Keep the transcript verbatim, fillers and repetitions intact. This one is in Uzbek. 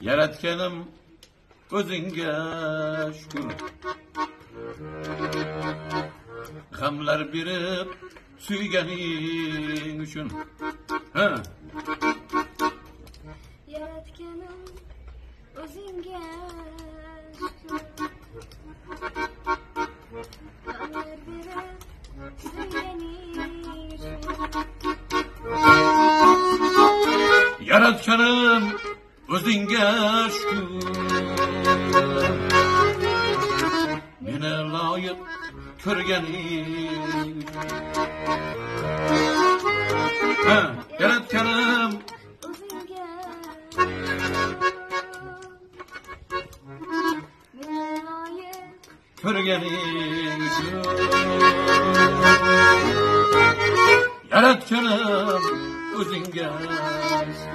Yaratganım o'zingga shukr. G'amlar berib suyganing uchun. Ha. Yaratganim o'zingga shukr. G'amlar berib suyganing uchun. Yaratganım o'zingga shukr. Meni loyiq ko'rganing. Ha, yaratganım o'zingga ko'rganing uchun. Yaratganım o'zingga